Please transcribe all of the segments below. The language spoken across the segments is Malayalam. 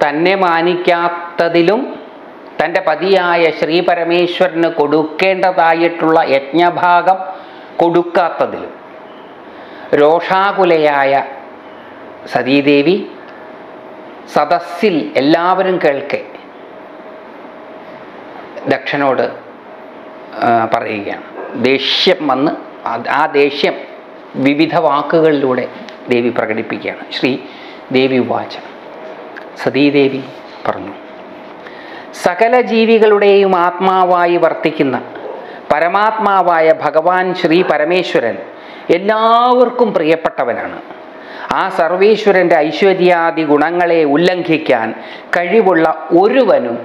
തന്നെ മാനിക്കാത്തതിലും തൻ്റെ പതിയായ ശ്രീ പരമേശ്വരന് കൊടുക്കേണ്ടതായിട്ടുള്ള യജ്ഞഭാഗം കൊടുക്കാത്തതിലും രോഷാകുലയായ സതീദേവി സദസ്സിൽ എല്ലാവരും കേൾക്കെ ദക്ഷനോട് പറയുകയാണ്. ദേഷ്യം വന്ന് ആ ദേഷ്യം വിവിധ വാക്കുകളിലൂടെ ദേവി പ്രകടിപ്പിക്കുകയാണ്. ശ്രീ ദേവി ഉവാച, സതീദേവി പറഞ്ഞു, സകല ജീവികളുടെയും ആത്മാവായി വർത്തിക്കുന്ന പരമാത്മാവായ ഭഗവാൻ ശ്രീ പരമേശ്വരൻ എല്ലാവർക്കും പ്രിയപ്പെട്ടവനാണ്. ആ സർവേശ്വരൻ്റെ ഐശ്വര്യാദി ഗുണങ്ങളെ ഉല്ലംഘിക്കാൻ കഴിവുള്ള ഒരുവനും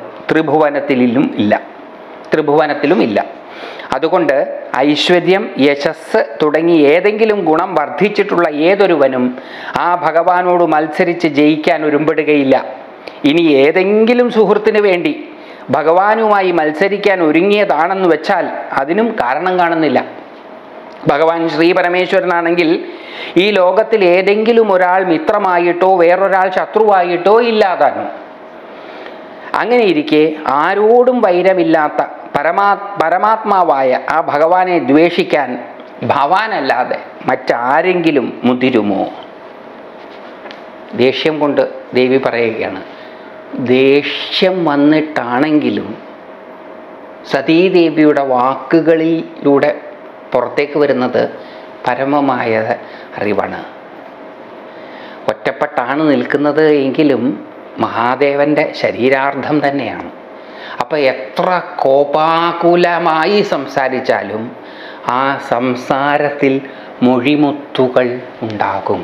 ത്രിഭുവനത്തിലും ഇല്ല. അതുകൊണ്ട് ഐശ്വര്യം, യശസ് തുടങ്ങി ഏതെങ്കിലും ഗുണം വർദ്ധിച്ചിട്ടുള്ള ഏതൊരുവനും ആ ഭഗവാനോട് മത്സരിച്ച് ജയിക്കാൻ ഒരുമ്പെടുകയില്ല. ഇനി ഏതെങ്കിലും സുഹൃത്തിന് വേണ്ടി ഭഗവാനുമായി മത്സരിക്കാൻ ഒരുങ്ങിയതാണെന്ന് വെച്ചാൽ അതിനും കാരണം കാണുന്നില്ല. ഭഗവാൻ ശ്രീ പരമേശ്വരനാണെങ്കിൽ ഈ ലോകത്തിൽ ഏതെങ്കിലും ഒരാൾ മിത്രമായിട്ടോ വേറൊരാൾ ശത്രുവായിട്ടോ ഇല്ലാതാനും. അങ്ങനെയിരിക്കെ ആരോടും വൈരമില്ലാത്ത പരമാത്മാവായ ആ ഭഗവാനെ ദ്വേഷിക്കാൻ ഭവാനല്ലാതെ മറ്റാരെങ്കിലും മുതിരുമോ? ദേഷ്യം കൊണ്ട് ദേവി പറയുകയാണ്. ദേഷ്യം വന്നിട്ടാണെങ്കിലും സതീദേവിയുടെ വാക്കുകളിലൂടെ പുറത്തേക്ക് വരുന്നത് പരമമായ അറിവാണ്. ഒറ്റപ്പെട്ടാണ് നിൽക്കുന്നത് എങ്കിലും മഹാദേവൻ്റെ ശരീരാർദ്ധം തന്നെയാണ്. അപ്പം എത്ര കോപാകുലമായി സംസാരിച്ചാലും ആ സംസാരത്തിൽ മൊഴിമുത്തുകൾ ഉണ്ടാകും.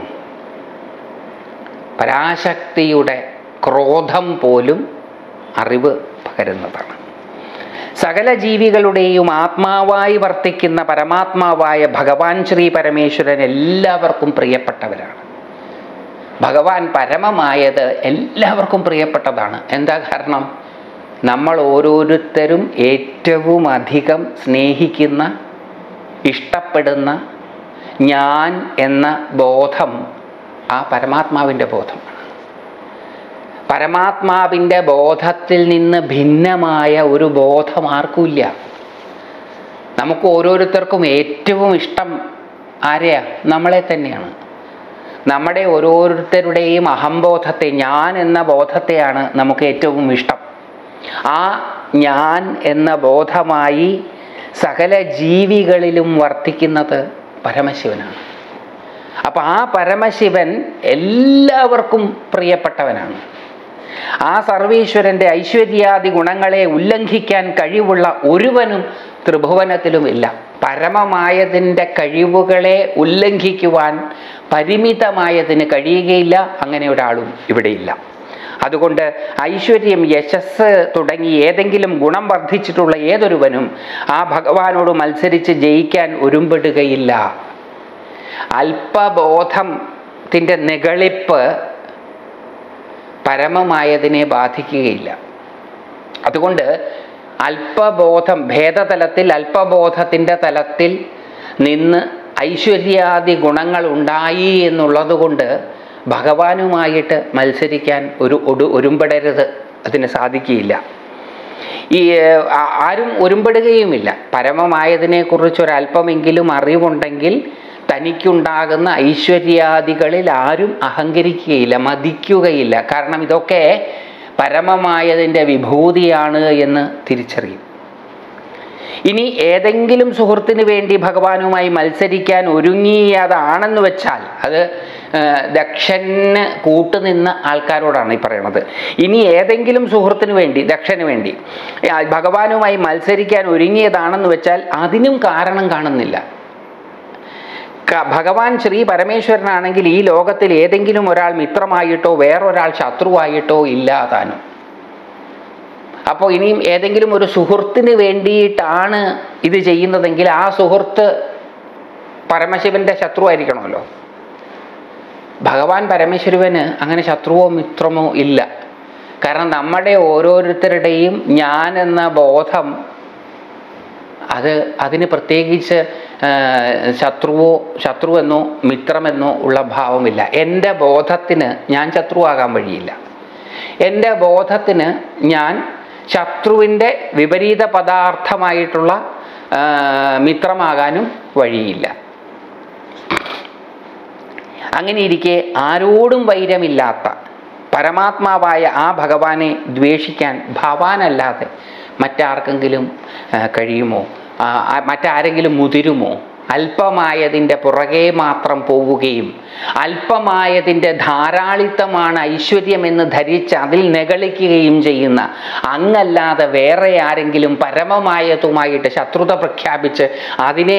പരാശക്തിയുടെ ക്രോധം പോലും അറിവ് പകരുന്നതാണ്. സകല ജീവികളുടെയും ആത്മാവായി വർത്തിക്കുന്ന പരമാത്മാവായ ഭഗവാൻ ശ്രീ പരമേശ്വരൻ എല്ലാവർക്കും പ്രിയപ്പെട്ടവരാണ്. ഭഗവാൻ പരമമായത് എല്ലാവർക്കും പ്രിയപ്പെട്ടതാണ്. എന്താ കാരണം? നമ്മൾ ഓരോരുത്തരും ഏറ്റവും അധികം സ്നേഹിക്കുന്ന, ഇഷ്ടപ്പെടുന്ന ഞാൻ എന്ന ബോധം ആ പരമാത്മാവിൻ്റെ ബോധമാണ്. പരമാത്മാവിൻ്റെ ബോധത്തിൽ നിന്ന് ഭിന്നമായ ഒരു ബോധം ആർക്കുമില്ല. നമുക്ക് ഓരോരുത്തർക്കും ഏറ്റവും ഇഷ്ടം ആരെയാ? നമ്മളെ തന്നെയാണ്. നമ്മുടെ ഓരോരുത്തരുടെയും അഹംബോധത്തെ, ഞാൻ എന്ന ബോധത്തെയാണ് നമുക്ക് ഏറ്റവും ഇഷ്ടം. ആ ഞാൻ എന്ന ബോധമായി സകല ജീവികളിലും വർത്തിക്കുന്നത് പരമശിവനാണ്. അപ്പം ആ പരമശിവൻ എല്ലാവർക്കും പ്രിയപ്പെട്ടവനാണ്. ആ സർവീശ്വരൻ്റെ ഐശ്വര്യാദി ഗുണങ്ങളെ ഉല്ലംഘിക്കാൻ കഴിവുള്ള ഒരുവനും ത്രിഭുവനത്തിലുമില്ല. പരമമായതിൻ്റെ കഴിവുകളെ ഉല്ലംഘിക്കുവാൻ പരിമിതമായതിന് കഴിയുകയില്ല. അങ്ങനെ ഒരാളും ഇവിടെയില്ല. അതുകൊണ്ട് ഐശ്വര്യം, യശസ് തുടങ്ങി ഏതെങ്കിലും ഗുണം വർദ്ധിച്ചിട്ടുള്ള ഏതൊരുവനും ആ ഭഗവാനോട് മത്സരിച്ച് ജയിക്കാൻ ഒരുമ്പെടുകയില്ല. അല്പബോധത്തിൻ്റെ നിഗളിപ്പ് പരമമായതിനെ ബാധിക്കുകയില്ല. അതുകൊണ്ട് അല്പബോധം, ഭേദതലത്തിൽ അല്പബോധത്തിൻ്റെ തലത്തിൽ നിന്ന് ഐശ്വര്യാദി ഗുണങ്ങൾ ഉണ്ടായി എന്നുള്ളത് കൊണ്ട് ഭഗവാനുമായിട്ട് മത്സരിക്കാൻ ഒരുമ്പെടരുത്. അതിന് സാധിക്കുകയില്ല. ആരും ഒരുമ്പെടുകയുമില്ല. പരമമായതിനെക്കുറിച്ചൊരല്പമെങ്കിലും അറിവുണ്ടെങ്കിൽ തനിക്കുണ്ടാകുന്ന ഐശ്വര്യാദികളിൽ ആരും അഹങ്കരിക്കുകയില്ല, മതിക്കുകയില്ല. കാരണം ഇതൊക്കെ പരമമായതിൻ്റെ വിഭൂതിയാണ് എന്ന് തിരിച്ചറിയും. ഇനി ഏതെങ്കിലും സുഹൃത്തിന് വേണ്ടി ഭഗവാനുമായി മത്സരിക്കാൻ ഒരുങ്ങിയതാണെന്ന് വെച്ചാൽ അത് ദക്ഷന് കൂട്ടുനിന്ന ആൾക്കാരോടാണ് ഈ പറയണത്. ഇനി ഏതെങ്കിലും സുഹൃത്തിന് വേണ്ടി, ദക്ഷന് വേണ്ടി ഭഗവാനുമായി മത്സരിക്കാൻ ഒരുങ്ങിയതാണെന്ന് വെച്ചാൽ അതിനും കാരണം കാണുന്നില്ല. ഭഗവാൻ ശ്രീ പരമേശ്വരനാണെങ്കിൽ ഈ ലോകത്തിൽ ഏതെങ്കിലും ഒരാൾ മിത്രമായിട്ടോ വേറൊരാൾ ശത്രുവായിട്ടോ ഇല്ലാതാനും. അപ്പോൾ ഇനിയും ഏതെങ്കിലും ഒരു സുഹൃത്തിന് വേണ്ടിയിട്ടാണ് ഇത് ചെയ്യുന്നതെങ്കിൽ ആ സുഹൃത്ത് പരമശിവന്റെ ശത്രുവായിരിക്കണമല്ലോ. ഭഗവാൻ പരമേശ്വരന് അങ്ങനെ ശത്രുവോ മിത്രമോ ഇല്ല. കാരണം നമ്മുടെ ഓരോരുത്തരുടെയും ഞാൻ എന്ന ബോധം അതിന് പ്രത്യേകിച്ച് ശത്രുവെന്നോ മിത്രമെന്നോ ഉള്ള ഭാവമില്ല. എൻ്റെ ബോധത്തിന് ഞാൻ ശത്രുവാകാൻ വഴിയില്ല. എൻ്റെ ബോധത്തിന് ഞാൻ ശത്രുവിൻ്റെ വിപരീത പദാർത്ഥമായിട്ടുള്ള മിത്രമാകാനും വഴിയില്ല. അങ്ങനെ ഇരിക്കെ ആരോടും വൈരമില്ലാത്ത പരമാത്മാവായ ആ ഭഗവാനെ ദ്വേഷിക്കാൻ ഭവാനല്ലാതെ മറ്റാർക്കെങ്കിലും കഴിയുമോ? മറ്റാരെങ്കിലും മുതിരുമോ? അല്പമായതിൻ്റെ പുറകെ മാത്രം പോവുകയും അല്പമായതിൻ്റെ ധാരാളിത്തമാണ് ഐശ്വര്യമെന്ന് ധരിച്ച് അതിൽ നെകളിക്കുകയും ചെയ്യുന്ന അങ്ങല്ലാതെ വേറെ ആരെങ്കിലും പരമമായതുമായിട്ട് ശത്രുത പ്രഖ്യാപിച്ച് അതിനെ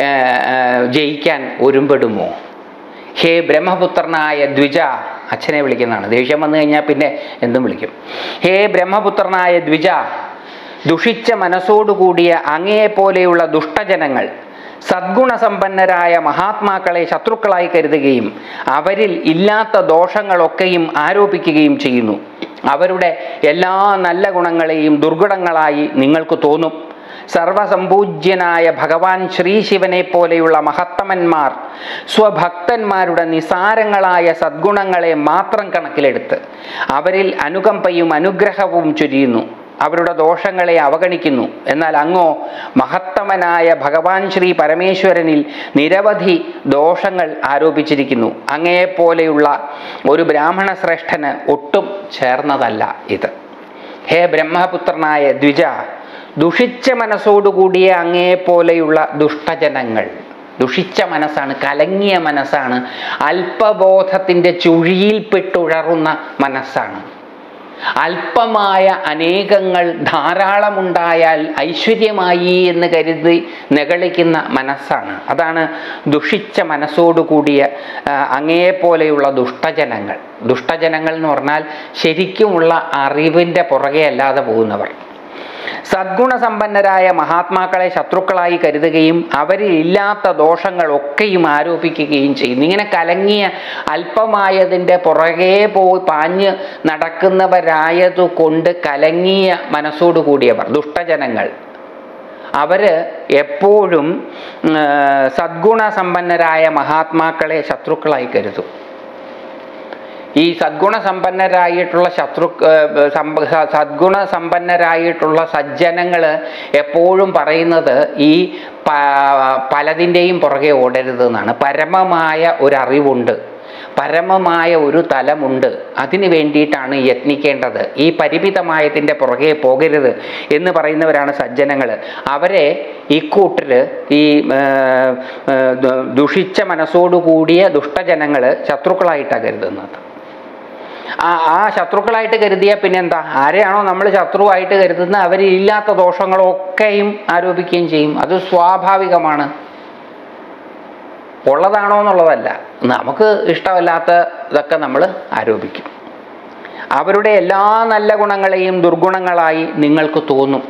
ജയിക്കാൻ ഒരുമ്പെടുമോ? ഹേ ബ്രഹ്മപുത്രനായ ദ്വിജ, അച്ഛനെ വിളിക്കുന്നതാണ്, ദേഷ്യം വന്നു കഴിഞ്ഞാൽ പിന്നെ എന്തും വിളിക്കും. ഹേ ബ്രഹ്മപുത്രനായ ദ്വിജ, ദുഷിച്ച മനസ്സോടുകൂടിയ അങ്ങയെപ്പോലെയുള്ള ദുഷ്ടജനങ്ങൾ സദ്ഗുണസമ്പന്നരായ മഹാത്മാക്കളെ ശത്രുക്കളായി കരുതുകയും അവരിൽ ഇല്ലാത്ത ദോഷങ്ങളൊക്കെയും ആരോപിക്കുകയും ചെയ്യുന്നു. അവരുടെ എല്ലാ നല്ല ഗുണങ്ങളെയും ദുർഗുണങ്ങളായി നിങ്ങൾക്ക് തോന്നും. സർവസമ്പൂജ്യനായ ഭഗവാൻ ശ്രീശിവനെ പോലെയുള്ള മഹത്തമന്മാർ സ്വഭക്തന്മാരുടെ നിസാരങ്ങളായ സദ്ഗുണങ്ങളെ മാത്രം കണക്കിലെടുത്ത് അവരിൽ അനുകമ്പയും അനുഗ്രഹവും ചൊരിയുന്നു. അവരുടെ ദോഷങ്ങളെ അവഗണിക്കുന്നു. എന്നാൽ അങ്ങോ മഹത്തമനായ ഭഗവാൻ ശ്രീ പരമേശ്വരനിൽ നിരവധി ദോഷങ്ങൾ ആരോപിച്ചിരിക്കുന്നു. അങ്ങയെപ്പോലെയുള്ള ഒരു ബ്രാഹ്മണ ശ്രേഷ്ഠന് ഒട്ടും ചേർന്നതല്ല ഇത്. ഹേ ബ്രഹ്മപുത്രനായ ദ്വിജ, ദുഷിച്ച മനസ്സോടുകൂടിയ അങ്ങയെപ്പോലെയുള്ള ദുഷ്ടജനങ്ങൾ, ദുഷിച്ച മനസ്സാണ്, കലങ്ങിയ മനസ്സാണ്, അല്പബോധത്തിൻ്റെ ചുഴിയിൽപ്പെട്ടുഴറുന്ന മനസ്സാണ്. അല്പമായ അനേകങ്ങൾ ധാരാളമുണ്ടായാൽ ഐശ്വര്യമായി എന്ന് കരുതി നെകളിക്കുന്ന മനസ്സാണ്. അതാണ് ദുഷിച്ച മനസ്സോടുകൂടിയ അങ്ങയെപ്പോലെയുള്ള ദുഷ്ടജനങ്ങൾ. ദുഷ്ടജനങ്ങൾ എന്ന് പറഞ്ഞാൽ ശരിക്കുമുള്ള അറിവിൻ്റെ പുറകെ അല്ലാതെ പോകുന്നവർ. സദ്ഗുണസമ്പന്നരായ മഹാത്മാക്കളെ ശത്രുക്കളായി കരുതുകയും അവരിൽ ഇല്ലാത്ത ദോഷങ്ങളൊക്കെയും ആരോപിക്കുകയും ചെയ്യുന്നു. ഇങ്ങനെ കലങ്ങിയ അല്പമായതിൻ്റെ പുറകെ പോയി പാഞ്ഞ് നടക്കുന്നവരായതുകൊണ്ട് കലങ്ങിയ മനസ്സോടുകൂടിയവർ ദുഷ്ടജനങ്ങൾ. അവർ എപ്പോഴും സദ്ഗുണസമ്പന്നരായ മഹാത്മാക്കളെ ശത്രുക്കളായി കരുതും. ഈ സദ്ഗുണസമ്പന്നരായിട്ടുള്ള സദ്ഗുണസമ്പന്നരായിട്ടുള്ള സജ്ജനങ്ങൾ എപ്പോഴും പറയുന്നത് ഈ പലതിൻ്റെയും പുറകെ ഓടരുത് എന്നാണ്. പരമമായ ഒരറിവുണ്ട്, പരമമായ ഒരു തലമുണ്ട്, അതിനു വേണ്ടിയിട്ടാണ് യത്നിക്കേണ്ടത്. ഈ പരിമിതമായതിൻ്റെ പുറകെ പോകരുത് എന്ന് പറയുന്നവരാണ് സജ്ജനങ്ങൾ. അവരെ ഇക്കൂട്ടർ ഈ ദുഷിച്ച മനസ്സോടുകൂടിയ ദുഷ്ടജനങ്ങൾ ശത്രുക്കളായിട്ടാണ് കരുതുന്നത്. ആ ശത്രുക്കളായിട്ട് കരുതിയാൽ പിന്നെന്താ? ആരെയാണോ നമ്മൾ ശത്രുവായിട്ട് കരുതുന്നത് അവരില്ലാത്ത ദോഷങ്ങളൊക്കെയും ആരോപിക്കുകയും ചെയ്യും. അത് സ്വാഭാവികമാണ്. ഉള്ളതാണോ എന്നുള്ളതല്ല, നമുക്ക് ഇഷ്ടമല്ലാത്തതൊക്കെ നമ്മൾ ആരോപിക്കും. അവരുടെ എല്ലാ നല്ല ഗുണങ്ങളെയും ദുർഗുണങ്ങളായി നിങ്ങൾക്ക് തോന്നും.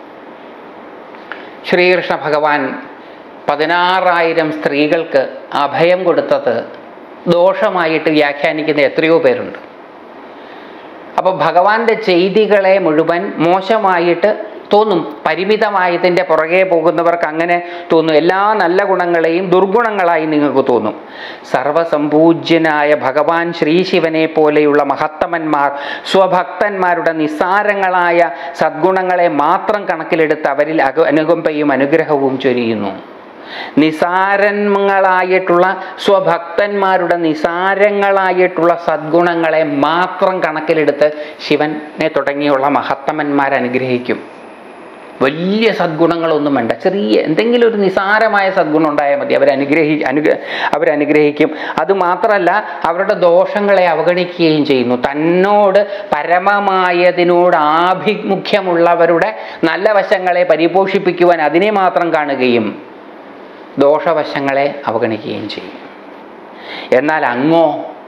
ശ്രീകൃഷ്ണ ഭഗവാൻ 16,000 സ്ത്രീകൾക്ക് അഭയം കൊടുത്തത് ദോഷമായിട്ട് വ്യാഖ്യാനിക്കുന്ന എത്രയോ പേരുണ്ട്. അപ്പോൾ ഭഗവാന്റെ ചെയ്തികളെ മുഴുവൻ മോശമായിട്ട് തോന്നും. പരിമിതമായതിൻ്റെ പുറകെ പോകുന്നവർക്ക് അങ്ങനെ തോന്നും. എല്ലാ നല്ല ഗുണങ്ങളെയും ദുർഗുണങ്ങളായി നിങ്ങൾക്ക് തോന്നും. സർവസമ്പൂജ്യനായ ഭഗവാൻ ശ്രീശിവനെ പോലെയുള്ള മഹത്തമന്മാർ സ്വഭക്തന്മാരുടെ നിസ്സാരങ്ങളായ സദ്ഗുണങ്ങളെ മാത്രം കണക്കിലെടുത്ത് അവരിൽ അനുകമ്പയും അനുഗ്രഹവും ചൊരിയുന്നു. നിസാരങ്ങളായിട്ടുള്ള സ്വഭക്തന്മാരുടെ നിസാരങ്ങളായിട്ടുള്ള സദ്ഗുണങ്ങളെ മാത്രം കണക്കിലെടുത്ത് ശിവനെ തുടങ്ങിയുള്ള മഹത്തമന്മാർ അനുഗ്രഹിക്കും. വലിയ സദ്ഗുണങ്ങളൊന്നും വേണ്ട, ചെറിയ എന്തെങ്കിലും ഒരു നിസാരമായ സദ്ഗുണം ഉണ്ടായാൽ മതി, അവരനുഗ്രഹിക്കും. അതുമാത്രമല്ല, അവരുടെ ദോഷങ്ങളെ അവഗണിക്കുകയും ചെയ്യുന്നു. തന്നോട് പരമമായതിനോട് ആഭിമുഖ്യമുള്ളവരുടെ നല്ല വശങ്ങളെ പരിപോഷിപ്പിക്കുവാൻ അതിനെ മാത്രം കാണുകയും ദോഷവശങ്ങളെ അവഗണിക്കുകയും ചെയ്യും. എന്നാൽ അങ്ങോ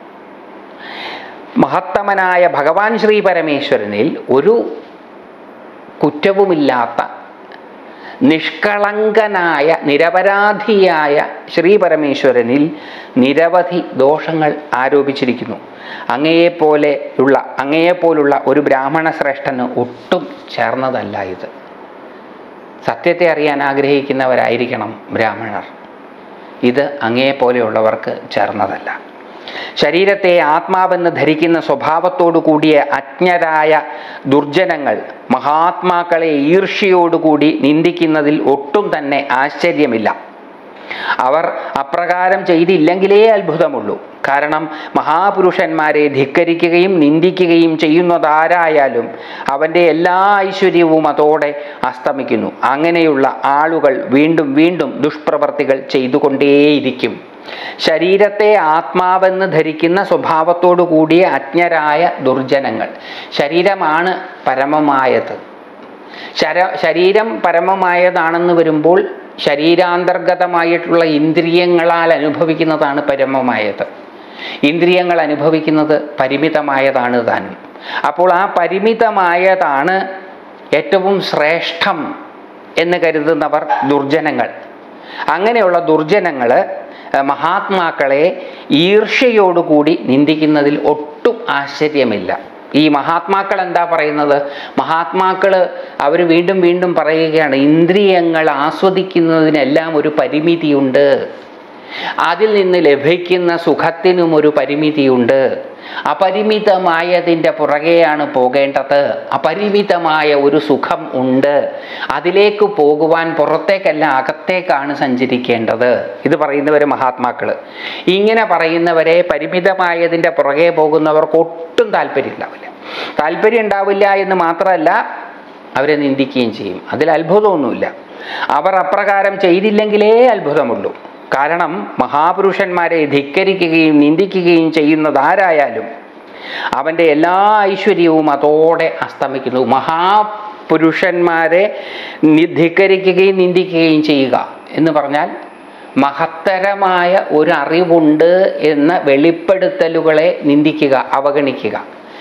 മഹത്തമനായ ഭഗവാൻ ശ്രീ പരമേശ്വരനിൽ ഒരു കുറ്റവുമില്ലാത്ത നിഷ്കളങ്കനായ നിരപരാധിയായ ശ്രീ പരമേശ്വരനിൽ നിരവധി ദോഷങ്ങൾ ആരോപിച്ചിരിക്കുന്നു. അങ്ങയെപ്പോലുള്ള ഒരു ബ്രാഹ്മണ ശ്രേഷ്ഠന് ഒട്ടും ചേർന്നതല്ല ഇത്. സത്യത്തെ അറിയാൻ ആഗ്രഹിക്കുന്നവരായിരിക്കണം ബ്രാഹ്മണർ. ഇത് അങ്ങയെപ്പോലെയുള്ളവർക്ക് ചേർന്നതല്ല. ശരീരത്തെ ആത്മാവെന്ന് ധരിക്കുന്ന സ്വഭാവത്തോടു കൂടിയ അജ്ഞരായ ദുർജനങ്ങൾ മഹാത്മാക്കളെ ഈർഷ്യയോടുകൂടി നിന്ദിക്കുന്നതിൽ ഒട്ടും തന്നെ ആശ്ചര്യമില്ല. അവർ അപ്രകാരം ചെയ്തില്ലെങ്കിലേ അത്ഭുതമുള്ളൂ. കാരണം മഹാപുരുഷന്മാരെ ധിക്കരിക്കുകയും നിന്ദിക്കുകയും ചെയ്യുന്നതാരായാലും അവൻ്റെ എല്ലാ ഐശ്വര്യവും അതോടെ അസ്തമിക്കുന്നു. അങ്ങനെയുള്ള ആളുകൾ വീണ്ടും വീണ്ടും ദുഷ്പ്രവർത്തികൾ ചെയ്തുകൊണ്ടേയിരിക്കും. ശരീരത്തെ ആത്മാവെന്ന് ധരിക്കുന്ന സ്വഭാവത്തോടു കൂടിയ അജ്ഞരായ ദുർജനങ്ങൾ. ശരീരമാണ് പരമമായത്. ശരീരം പരമമായതാണെന്ന് വരുമ്പോൾ ശരീരാന്തർഗതമായിട്ടുള്ള ഇന്ദ്രിയങ്ങളാൽ അനുഭവിക്കുന്നതാണ് പരമമായത്. ഇന്ദ്രിയങ്ങൾ അനുഭവിക്കുന്നത് പരിമിതമായതാണ് താനും. അപ്പോൾ ആ പരിമിതമായതാണ് ഏറ്റവും ശ്രേഷ്ഠം എന്ന് കരുതുന്നവർ ദുർജനങ്ങൾ. അങ്ങനെയുള്ള ദുർജനങ്ങൾ മഹാത്മാക്കളെ ഈർഷ്യയോടുകൂടി നിന്ദിക്കുന്നതിൽ ഒട്ടും ആശ്ചര്യമില്ല. ഈ മഹാത്മാക്കൾ എന്താ പറയുന്നത്? മഹാത്മാക്കൾ അവർ വീണ്ടും വീണ്ടും പറയുകയാണ്, ഇന്ദ്രിയങ്ങൾ ആസ്വദിക്കുന്നതിനെല്ലാം ഒരു പരിമിതിയുണ്ട്. അതിൽ നിന്ന് ലഭിക്കുന്ന സുഖത്തിനും ഒരു പരിമിതിയുണ്ട്. അപരിമിതമായതിൻ്റെ പുറകെയാണ് പോകേണ്ടത്. അപരിമിതമായ ഒരു സുഖം ഉണ്ട്. അതിലേക്ക് പോകുവാൻ പുറത്തേക്കല്ല അകത്തേക്കാണ് സഞ്ചരിക്കേണ്ടത്. ഇത് പറയുന്നവർ മഹാത്മാക്കൾ. ഇങ്ങനെ പറയുന്നവരെ, പരിമിതമായതിൻ്റെ പുറകെ പോകുന്നവർക്ക് ഒട്ടും താല്പര്യം ഉണ്ടാവില്ല എന്ന് മാത്രമല്ല, അവരെ നിന്ദിക്കുകയും ചെയ്യും. അതിൽ അത്ഭുതമൊന്നുമില്ല. അവർ അപ്രകാരം ചെയ്തില്ലെങ്കിലേ അത്ഭുതമുള്ളൂ. കാരണം മഹാപുരുഷന്മാരെ ധിക്കരിക്കുകയും നിന്ദിക്കുകയും ചെയ്യുന്നതാരായാലും അവൻ്റെ എല്ലാ ഐശ്വര്യവും അതോടെ അസ്തമിക്കുന്നു. മഹാപുരുഷന്മാരെ ധിക്കരിക്കുകയും നിന്ദിക്കുകയും ചെയ്യുക എന്ന് പറഞ്ഞാൽ മഹത്തരമായ ഒരു അറിവുണ്ട് എന്ന വെളിപ്പെടുത്തലുകളെ നിന്ദിക്കുക, അവഗണിക്കുക.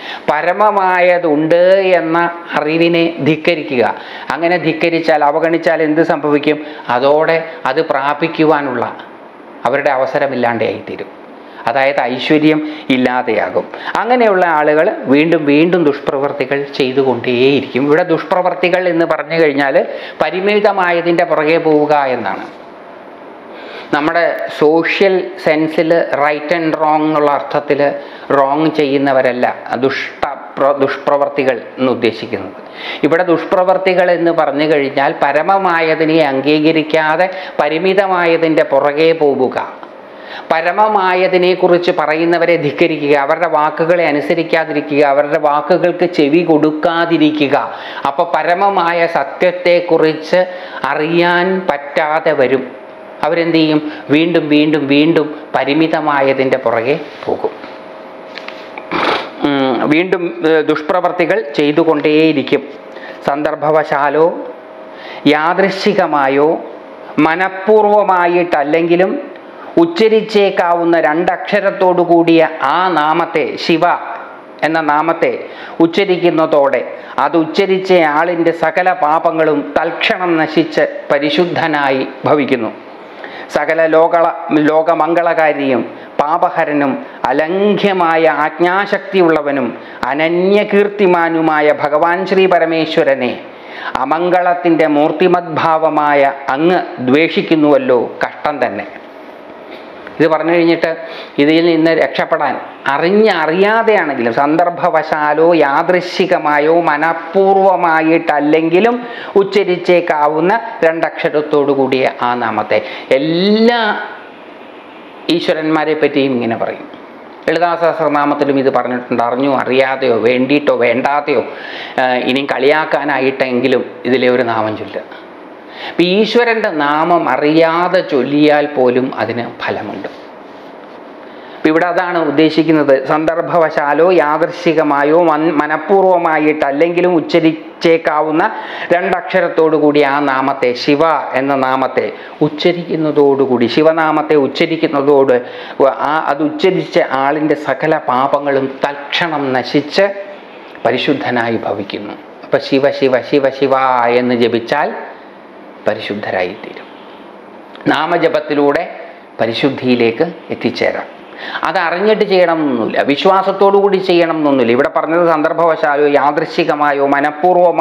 പരമമായതുണ്ട് എന്ന അറിവിനെ ധിക്കരിക്കുക. അങ്ങനെ ധിക്കരിച്ചാൽ, അവഗണിച്ചാൽ എന്ത് സംഭവിക്കും? അതോടെ അത് പ്രാപിക്കുവാനുള്ള അവരുടെ അവസരമില്ലാതെയായിത്തീരും. അതായത് ഐശ്വര്യം ഇല്ലാതെയാകും. അങ്ങനെയുള്ള ആളുകൾ വീണ്ടും വീണ്ടും ദുഷ്പ്രവർത്തികൾ ചെയ്തുകൊണ്ടേയിരിക്കും. ഇവിടെ ദുഷ്പ്രവർത്തികൾ എന്ന് പറഞ്ഞു കഴിഞ്ഞാൽ പരിമിതമായതിൻ്റെ പുറകെ പോവുക എന്നാണ്. നമ്മുടെ സോഷ്യൽ സെൻസിൽ റൈറ്റ് ആൻഡ് റോങ് എന്നുള്ള അർത്ഥത്തിൽ റോങ് ചെയ്യുന്നവരല്ല ദുഷ്പ്രവർത്തികൾ എന്ന് ഉദ്ദേശിക്കുന്നത്. ഇവിടെ ദുഷ്പ്രവർത്തികൾ എന്ന് പറഞ്ഞു കഴിഞ്ഞാൽ പരമമായതിനെ അംഗീകരിക്കാതെ പരിമിതമായതിൻ്റെ പുറകെ പോവുക, പരമമായതിനെക്കുറിച്ച് പറയുന്നവരെ ധിക്കരിക്കുക, അവരുടെ വാക്കുകളെ അനുസരിക്കാതിരിക്കുക, അവരുടെ വാക്കുകൾക്ക് ചെവി കൊടുക്കാതിരിക്കുക. അപ്പോൾ പരമമായ സത്യത്തെക്കുറിച്ച് അറിയാൻ പറ്റാതെ വരും. അവരെന്ത് ചെയ്യും? വീണ്ടും വീണ്ടും വീണ്ടും പരിമിതമായതിൻ്റെ പുറകെ പോകും. വീണ്ടും ദുഷ്പ്രവർത്തികൾ ചെയ്തുകൊണ്ടേയിരിക്കും. സന്ദർഭവശാലോ യാദൃശ്ചികമായോ മനഃപൂർവമായിട്ടല്ലെങ്കിലും ഉച്ചരിച്ചേക്കാവുന്ന രണ്ടക്ഷരത്തോടു കൂടിയ ആ നാമത്തെ, ശിവ എന്ന നാമത്തെ ഉച്ചരിക്കുന്നതോടെ അത് ഉച്ചരിച്ച ആളിൻ്റെ സകല പാപങ്ങളും തൽക്ഷണം നശിച്ച് പരിശുദ്ധനായി ഭവിക്കുന്നു. സകല ലോകമംഗളകാരിയും പാപഹരനും അലംഘ്യമായ ആജ്ഞാശക്തിയുള്ളവനും അനന്യകീർത്തിമാനുമായ ഭഗവാൻ ശ്രീ പരമേശ്വരനെ അമംഗളത്തിൻ്റെ മൂർത്തിമദ്ഭാവമായ അങ്ങ് ദ്വേഷിക്കുന്നുവല്ലോ, കഷ്ടം തന്നെ. ഇത് പറഞ്ഞു കഴിഞ്ഞിട്ട് ഇതിൽ നിന്ന് രക്ഷപ്പെടാൻ അറിയാതെയാണെങ്കിലും സന്ദർഭവശാലോ യാദൃശ്ചികമായോ മനഃപൂർവമായിട്ടല്ലെങ്കിലും ഉച്ചരിച്ചേക്കാവുന്ന രണ്ടക്ഷരത്തോടു കൂടിയ ആ നാമത്തെ. എല്ലാ ഈശ്വരന്മാരെ പറ്റിയും ഇങ്ങനെ പറയും. ലളിതാ സഹസ്രനാമത്തിലും ഇത് പറഞ്ഞിട്ടുണ്ട്. അറിഞ്ഞോ അറിയാതെയോ വേണ്ടിയിട്ടോ വേണ്ടാതെയോ ഇനിയും കളിയാക്കാനായിട്ടെങ്കിലും ഇതിലെ ഒരു നാമം ചൊല്ലുക. അപ്പം ഈശ്വരൻ്റെ നാമം അറിയാതെ ചൊല്ലിയാൽ പോലും അതിന് ഫലമുണ്ട്. അപ്പം ഇവിടെ അതാണ് ഉദ്ദേശിക്കുന്നത്. സന്ദർഭവശാലോ യാദൃശ്ചികമായോ മനഃപൂർവമായിട്ടല്ലെങ്കിലും ഉച്ചരിച്ചേക്കാവുന്ന രണ്ടക്ഷരത്തോടു കൂടി ആ നാമത്തെ, ശിവ എന്ന നാമത്തെ ഉച്ചരിക്കുന്നതോടുകൂടി, ശിവനാമത്തെ ഉച്ചരിക്കുന്നതോട് അത് ഉച്ചരിച്ച ആളിൻ്റെ സകല പാപങ്ങളും തൽക്ഷണം നശിച്ച് പരിശുദ്ധനായി ഭവിക്കുന്നു. അപ്പം ശിവ ശിവ ശിവ ശിവ എന്ന് ജപിച്ചാൽ പരിശുദ്ധരായിത്തീരും. നാമജപത്തിലൂടെ പരിശുദ്ധിയിലേക്ക് എത്തിച്ചേരാം. അത് അറിഞ്ഞിട്ട് ചെയ്യണം എന്നൊന്നുമില്ല, വിശ്വാസത്തോടു കൂടി ചെയ്യണം എന്നൊന്നുമില്ല. ഇവിടെ പറഞ്ഞത് സന്ദർഭവശാലോ യാദൃശ്ചികമായോ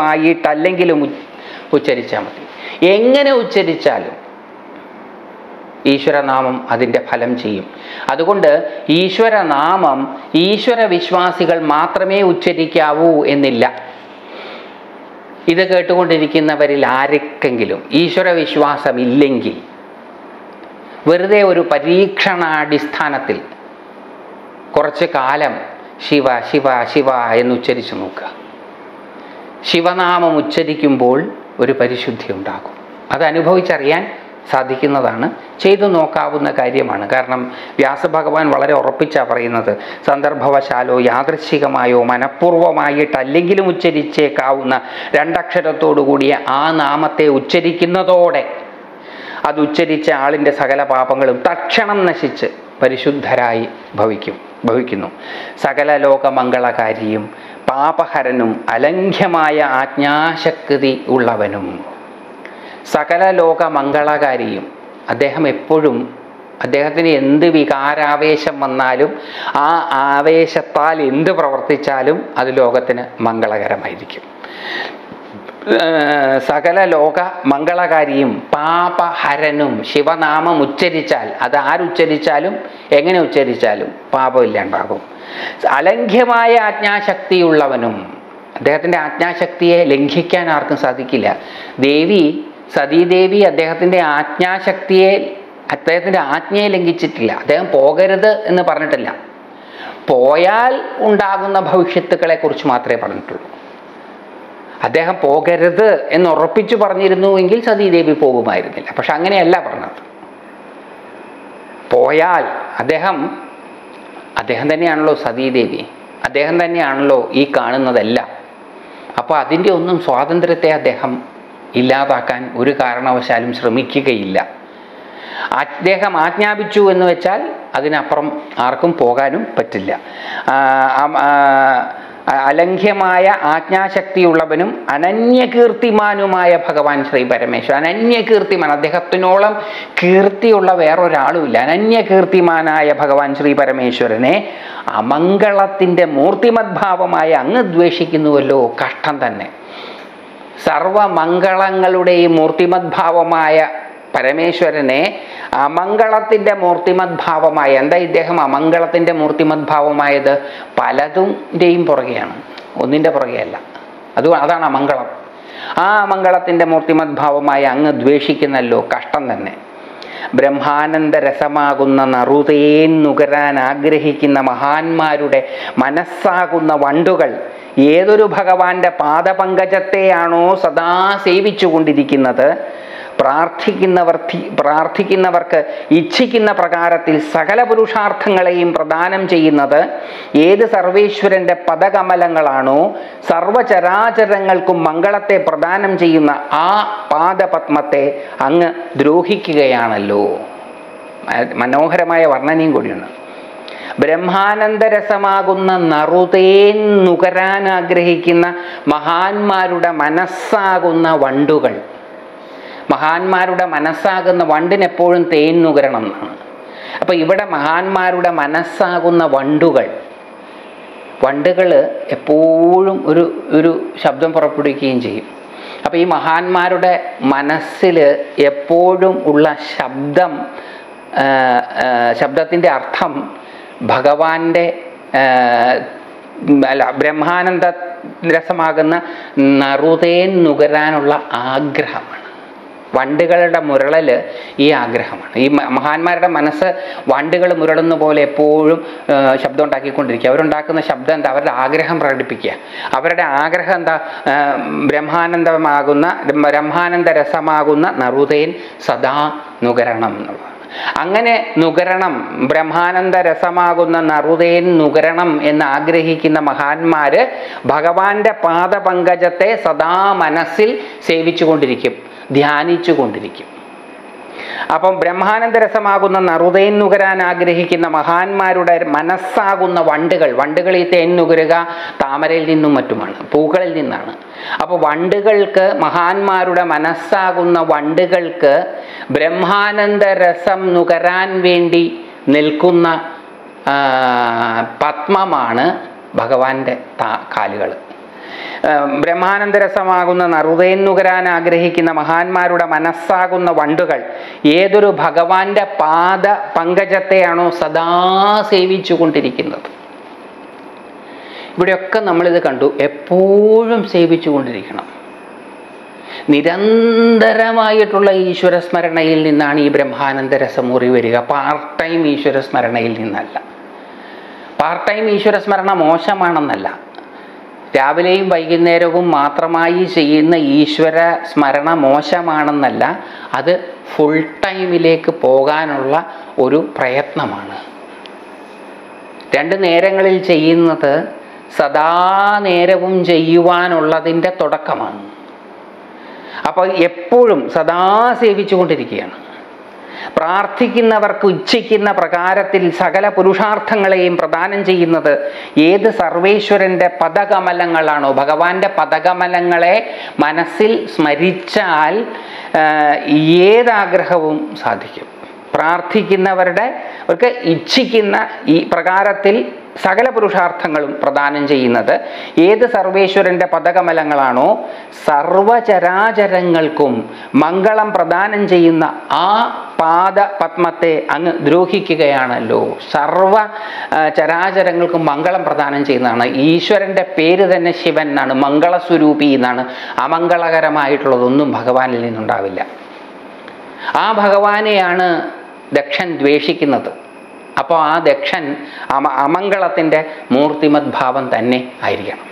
മനഃപൂർവമായിട്ടല്ലെങ്കിലും ഉച്ചരിച്ചാൽ മതി. എങ്ങനെ ഉച്ചരിച്ചാലും ഈശ്വരനാമം അതിൻ്റെ ഫലം ചെയ്യും. അതുകൊണ്ട് ഈശ്വരനാമം ഈശ്വര വിശ്വാസികൾ മാത്രമേ ഉച്ചരിക്കാവൂ എന്നില്ല. ഇത് കേട്ടുകൊണ്ടിരിക്കുന്നവരിൽ ആർക്കെങ്കിലും ഈശ്വര വിശ്വാസമില്ലെങ്കിൽ വെറുതെ ഒരു പരീക്ഷണാടിസ്ഥാനത്തിൽ കുറച്ച് കാലം ശിവ ശിവ ശിവ എന്നുച്ചരിച്ചു നോക്കുക. ശിവനാമം ഉച്ചരിക്കുമ്പോൾ ഒരു പരിശുദ്ധി ഉണ്ടാകും. അത് അനുഭവിച്ചറിയാൻ സാധിക്കുന്നതാണ്, ചെയ്തു നോക്കാവുന്ന കാര്യമാണ്. കാരണം വ്യാസഭഗവാൻ വളരെ ഉറപ്പിച്ചാണ് പറയുന്നത്, സന്ദർഭവശാലോ യാദൃച്ഛികമായോ മനഃപൂർവമായിട്ടല്ലെങ്കിലും ഉച്ചരിച്ചേക്കാവുന്ന രണ്ടക്ഷരത്തോടു കൂടിയ ആ നാമത്തെ ഉച്ചരിക്കുന്നതോടെ അത് ഉച്ചരിച്ച ആളിൻ്റെ സകല പാപങ്ങളും തക്ഷണം നശിച്ച് പരിശുദ്ധരായി ഭവിക്കുന്നു. സകല ലോകമംഗളകാരിയും പാപഹരനും അലംഘ്യമായ ആജ്ഞാശക്തി ഉള്ളവനും. സകല ലോകമംഗളകാരിയും, അദ്ദേഹം എപ്പോഴും, അദ്ദേഹത്തിന് എന്ത് വികാരാവേശം വന്നാലും ആ ആവേശത്താൽ എന്ത് പ്രവർത്തിച്ചാലും അത് ലോകത്തിന് മംഗളകരമായിരിക്കും. സകല ലോക മംഗളകാരിയും പാപഹരനും. ശിവനാമം ഉച്ചരിച്ചാൽ, അത് ആരുച്ചരിച്ചാലും എങ്ങനെ ഉച്ചരിച്ചാലും പാപമില്ലാണ്ടാകും. അലംഘ്യമായ ആജ്ഞാശക്തിയുള്ളവനും. അദ്ദേഹത്തിൻ്റെ ആജ്ഞാശക്തിയെ ലംഘിക്കാൻ ആർക്കും സാധിക്കില്ല. സതീദേവി അദ്ദേഹത്തിൻ്റെ ആജ്ഞയെ ലംഘിച്ചിട്ടില്ല. അദ്ദേഹം പോകരുത് എന്ന് പറഞ്ഞിട്ടില്ല. പോയാൽ ഉണ്ടാകുന്ന ഭവിഷ്യത്തുക്കളെ കുറിച്ച് മാത്രമേ പറഞ്ഞിട്ടുള്ളൂ. അദ്ദേഹം പോകരുത് എന്ന് ഉറപ്പിച്ചു പറഞ്ഞിരുന്നുവെങ്കിൽ സതീദേവി പോകുമായിരുന്നില്ല. പക്ഷെ അങ്ങനെയല്ല പറഞ്ഞത്. പോയാൽ അദ്ദേഹം തന്നെയാണല്ലോ സതീദേവി, അദ്ദേഹം തന്നെയാണല്ലോ ഈ കാണുന്നതെല്ലാം. അപ്പോൾ അതിൻ്റെ ഒന്നും സ്വാതന്ത്ര്യത്തെ അദ്ദേഹം ഇല്ലാതാക്കാൻ ഒരു കാരണവശാലും ശ്രമിക്കുകയില്ല. അദ്ദേഹം ആജ്ഞാപിച്ചു എന്ന് വെച്ചാൽ അതിനപ്പുറം ആർക്കും പോകാനും പറ്റില്ല. അലംഘ്യമായ ആജ്ഞാശക്തിയുള്ളവനും അനന്യകീർത്തിമാനുമായ ഭഗവാൻ ശ്രീ പരമേശ്വരൻ. അനന്യകീർത്തിമാൻ, അദ്ദേഹത്തിനോളം കീർത്തിയുള്ള വേറൊരാളുമില്ല. അനന്യകീർത്തിമാനായ ഭഗവാൻ ശ്രീ പരമേശ്വരനെ അമംഗളത്തിൻ്റെ മൂർത്തിമദ്ഭാവമായി അങ്ങ് ദ്വേഷിക്കുന്നുവല്ലോ, കഷ്ടം തന്നെ. സർവമംഗളങ്ങളുടെയും മൂർത്തിമദ്ഭാവമായ പരമേശ്വരനെ അമംഗളത്തിൻ്റെ മൂർത്തിമദ്ഭാവമായ, എന്താ ഇദ്ദേഹം അമംഗളത്തിൻ്റെ മൂർത്തിമദ്ഭാവമായത്? പലതിൻ്റെയും പുറകെയാണ്, ഒന്നിൻ്റെ പുറകെയല്ല. അതാണ് അമംഗളം. ആ അമംഗളത്തിൻ്റെ മൂർത്തിമദ്ഭാവമായ അങ്ങ് ദ്വേഷിക്കുന്നല്ലോ, കഷ്ടം തന്നെ. ബ്രഹ്മാനന്ദ രസമാകുന്ന നറുതേൻ നുകരാൻ ആഗ്രഹിക്കുന്ന മഹാന്മാരുടെ മനസ്സാകുന്ന വണ്ടുകൾ ഏതൊരു ഭഗവാന്റെ പാദപങ്കജത്തെയാണോ സദാ സേവിച്ചു കൊണ്ടിരിക്കുന്നത്, പ്രാർത്ഥിക്കുന്നവർക്ക് ഇച്ഛിക്കുന്ന പ്രകാരത്തിൽ സകല പുരുഷാർത്ഥങ്ങളെയും പ്രദാനം ചെയ്യുന്നത് ഏത് സർവേശ്വരൻ്റെ പദകമലങ്ങളാണോ, സർവചരാചരങ്ങൾക്കും മംഗളത്തെ പ്രദാനം ചെയ്യുന്ന ആ പാദപത്മത്തെ അങ്ങ് ദ്രോഹിക്കുകയാണല്ലോ. മനോഹരമായ വർണ്ണനയും കൂടിയുണ്ട്. ബ്രഹ്മാനന്ദരസമാകുന്ന നറുതേൻ നുകരാൻ ആഗ്രഹിക്കുന്ന മഹാന്മാരുടെ മനസ്സാകുന്ന വണ്ടുകൾ. മഹാന്മാരുടെ മനസ്സാകുന്ന വണ്ടിനെപ്പോഴും തേൻ നുകരണം എന്നാണ്. അപ്പോൾ ഇവിടെ മഹാന്മാരുടെ മനസ്സാകുന്ന വണ്ടുകൾ എപ്പോഴും ഒരു ശബ്ദം പുറപ്പെടുവിക്കുകയും ചെയ്യും. അപ്പോൾ ഈ മഹാന്മാരുടെ മനസ്സിൽ എപ്പോഴും ഉള്ള ശബ്ദത്തിൻ്റെ അർത്ഥം ഭഗവാന്റെ ബ്രഹ്മാനന്ദ രസമാകുന്ന നറുതേൻ നുകരാനുള്ള ആഗ്രഹമാണ്. വണ്ടുകളുടെ മുരളൽ ഈ ആഗ്രഹമാണ്. ഈ മഹാന്മാരുടെ മനസ്സ് വണ്ടുകൾ മുരളുന്ന പോലെ എപ്പോഴും ശബ്ദം ഉണ്ടാക്കിക്കൊണ്ടിരിക്കുക. അവരുണ്ടാക്കുന്ന ശബ്ദം എന്താ? അവരുടെ ആഗ്രഹം പ്രകടിപ്പിക്കുക. അവരുടെ ആഗ്രഹം എന്താ? ബ്രഹ്മാനന്ദ രസമാകുന്ന നറുതേൻ സദാ നുകരണം എന്നുള്ളത്. അങ്ങനെ നുകരണം, ബ്രഹ്മാനന്ദ രസമാകുന്ന നറുതേൻ നുകരണം എന്ന് ആഗ്രഹിക്കുന്ന മഹാന്മാര് ഭഗവാന്റെ പാദപങ്കജത്തെ സദാ മനസ്സിൽ സേവിച്ചു കൊണ്ടിരിക്കും, ധ്യാനിച്ചു കൊണ്ടിരിക്കും. അപ്പം ബ്രഹ്മാനന്ദരസമാകുന്ന നറുതേൻ നുകരാൻ ആഗ്രഹിക്കുന്ന മഹാന്മാരുടെ മനസ്സാകുന്ന വണ്ടുകൾ ഈ തേൻ നുകരുക താമരയിൽ നിന്നും മറ്റുമാണ്, പൂക്കളിൽ നിന്നാണ്. അപ്പോൾ വണ്ടുകൾക്ക്, മഹാന്മാരുടെ മനസ്സാകുന്ന വണ്ടുകൾക്ക് ബ്രഹ്മാനന്ദരസം നുകരാൻ വേണ്ടി നിൽക്കുന്ന പത്മമാണ് ഭഗവാന്റെ കാലുകൾ. ബ്രഹ്മാനന്ദരസമാകുന്ന നറുതേൻ നുകരാൻ ആഗ്രഹിക്കുന്ന മഹാന്മാരുടെ മനസ്സാകുന്ന വണ്ടുകൾ ഏതൊരു ഭഗവാന്റെ പാദ പങ്കജത്തെയാണോ സദാ സേവിച്ചു കൊണ്ടിരിക്കുന്നത്. ഇവിടെയൊക്കെ നമ്മളിത് കണ്ടു. എപ്പോഴും സേവിച്ചു കൊണ്ടിരിക്കണം. നിരന്തരമായിട്ടുള്ള ഈശ്വരസ്മരണയിൽ നിന്നാണ് ഈ ബ്രഹ്മാനന്ദരസമുറി വരിക. പാർട്ട് ടൈം ഈശ്വരസ്മരണയിൽ നിന്നല്ല. പാർട്ട് ടൈം ഈശ്വരസ്മരണ മോശമാണെന്നല്ല, രാവിലെയും വൈകുന്നേരവും മാത്രമായി ചെയ്യുന്ന ഈശ്വര സ്മരണ മോശമാണെന്നല്ല, അത് ഫുൾ ടൈമിലേക്ക് പോകാനുള്ള ഒരു പ്രയത്നമാണ്. 2 നേരങ്ങളിൽ ചെയ്യുന്നത് സദാ നേരവും ചെയ്യുവാനുള്ളതിൻ്റെ തുടക്കമാണ്. അപ്പോൾ എപ്പോഴും സദാ സേവിച്ചുകൊണ്ടിരിക്കുകയാണ്. പ്രാർത്ഥിക്കുന്നവർക്ക് ഇച്ഛിക്കുന്ന പ്രകാരത്തിൽ സകല പുരുഷാർത്ഥങ്ങളെയും പ്രദാനം ചെയ്യുന്നത് ഏത് സർവേശ്വരൻ്റെ പദകമലങ്ങളാണോ, ഭഗവാന്റെ പദകമലങ്ങളെ മനസ്സിൽ സ്മരിച്ചാൽ ഏതാഗ്രഹവും സാധിക്കും. അവർക്ക് ഇച്ഛിക്കുന്ന ഈ പ്രകാരത്തിൽ സകല പുരുഷാർത്ഥങ്ങളും പ്രദാനം ചെയ്യുന്നത് ഏത് സർവേശ്വരൻ്റെ പദകമലങ്ങളാണോ, സർവചരാചരങ്ങൾക്കും മംഗളം പ്രദാനം ചെയ്യുന്ന ആ പാദ പത്മത്തെ അങ്ങ് ദ്രോഹിക്കുകയാണല്ലോ. സർവ ചരാചരങ്ങൾക്കും മംഗളം പ്രദാനം ചെയ്യുന്നതാണ്. ഈശ്വരൻ്റെ പേര് തന്നെ ശിവൻ എന്നാണ്, മംഗളസ്വരൂപി എന്നാണ്. അമംഗളകരമായിട്ടുള്ളതൊന്നും ഭഗവാനിൽ നിന്നുണ്ടാവില്ല. ആ ഭഗവാനെയാണ് ദക്ഷൻ ദ്വേഷിക്കുന്നത്. അപ്പോൾ ആ ദക്ഷൻ അമംഗളത്തിൻ്റെ മൂർത്തിമത് ഭാവം തന്നെ ആയിരിക്കണം.